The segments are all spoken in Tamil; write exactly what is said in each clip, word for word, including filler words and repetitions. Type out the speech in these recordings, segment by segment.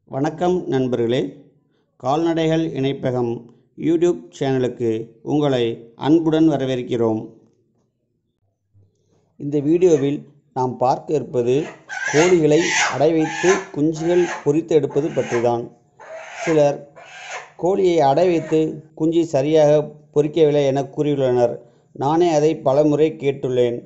வணக்கம் நண்பர்களே, கால்நடைகள் இணைப்பகம் யூடியூப் சேனலுக்கு உங்களை அன்புடன் வரவேற்கிறோம். இந்த வீடியோவில் நாம் பார்க்க இருப்பது கோழிகளை அடை வைத்து குஞ்சுகள் பொரித்து எடுப்பது பற்றிதான். சிலர் கோழியை அடை வைத்து குஞ்சு சரியாக பொரிக்கவில்லை என கூறியுள்ளனர். நானே அதை பலமுறை கேட்டுள்ளேன்.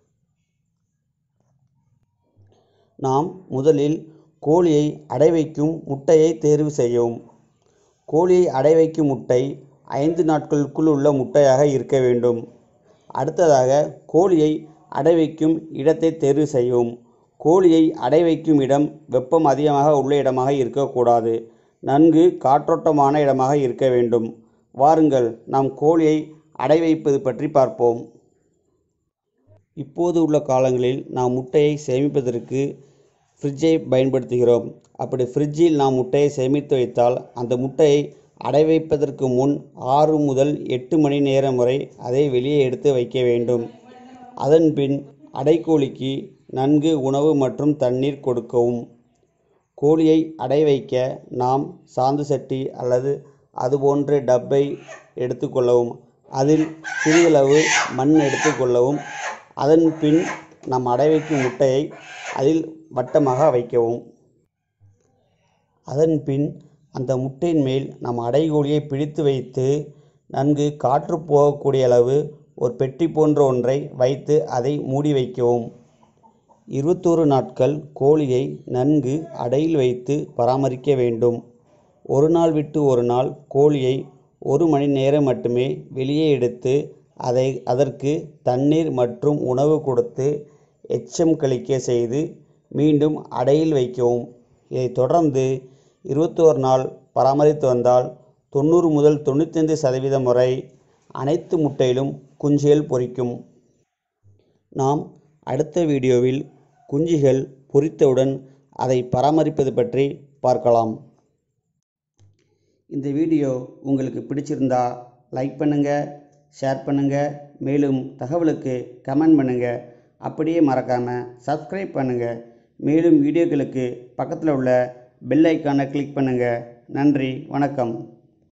நாம் முதலில் கோழியை அடை வைக்கும் முட்டையை தேர்வு செய்யவும். கோழியை அடை வைக்கும் முட்டை ஐந்து நாட்களுக்குள் உள்ள முட்டையாக இருக்க வேண்டும். அடுத்ததாக கோழியை அடை வைக்கும் இடத்தை தேர்வு செய்யவும். கோழியை அடை வைக்கும் இடம் வெப்பம் அதிகமாக உள்ள இடமாக இருக்கக்கூடாது. நன்கு காற்றோட்டமான இடமாக இருக்க வேண்டும். வாருங்கள், நாம் கோழியை அடை வைப்பது பற்றி பார்ப்போம். இப்போது உள்ள காலங்களில் நாம் முட்டையை சேமிப்பதற்கு ஃப்ரிட்ஜை பயன்படுத்துகிறோம். அப்படி ஃப்ரிட்ஜில் நாம் முட்டையை சேமித்து வைத்தால் அந்த முட்டையை அடை வைப்பதற்கு முன் ஆறு முதல் எட்டு மணி நேரம் வரை அதை வெளியே எடுத்து வைக்க வேண்டும். அதன் பின் அடைக்கோழிக்கு நன்கு உணவு மற்றும் தண்ணீர் கொடுக்கவும். கோழியை அடை வைக்க நாம் சாந்து சட்டி அல்லது அதுபோன்ற டப்பை எடுத்துக்கொள்ளவும். அதில் சிறிதளவு மண் எடுத்துக்கொள்ளவும். அதன் பின் நாம் அடை வைக்கும் முட்டையை அதில் வட்டமாக வைக்கவும். அதன் பின் அந்த முட்டையின் மேல் நாம் அடைக்கோழியை பிடித்து வைத்து நன்கு காற்று போகக்கூடிய அளவு ஒரு பெட்டி போன்ற ஒன்றை வைத்து அதை மூடி வைக்கவும். இருபத்தோரு நாட்கள் கோழியை நன்கு அடையில் வைத்து பராமரிக்க வேண்டும். ஒரு நாள் விட்டு ஒரு நாள் கோழியை ஒரு மணி நேரம் மட்டுமே வெளியே எடுத்து அதை அதற்கு தண்ணீர் மற்றும் உணவு கொடுத்து எச்சம் கழிக்க செய்து மீண்டும் அடையில் வைக்கவும். இதை தொடர்ந்து இருபத்தோரு நாள் பராமரித்து வந்தால் தொண்ணூறு முதல் தொண்ணூத்தைந்து சதவீதம் வரை அனைத்து முட்டையிலும் குஞ்சுகள் பொரிக்கும். நாம் அடுத்த வீடியோவில் குஞ்சுகள் பொரித்தவுடன் அதை பராமரிப்பது பற்றி பார்க்கலாம். இந்த வீடியோ உங்களுக்கு பிடிச்சிருந்தா லைக் பண்ணுங்கள், ஷேர் பண்ணுங்கள். மேலும் தகவலுக்கு கமெண்ட் பண்ணுங்கள். அப்படியே மறக்காமல் சப்ஸ்கிரைப் பண்ணுங்கள். மேலும் வீடியோக்களுக்கு பக்கத்தில் உள்ள பெல் ஐக்கானை கிளிக் பண்ணுங்கள். நன்றி, வணக்கம்.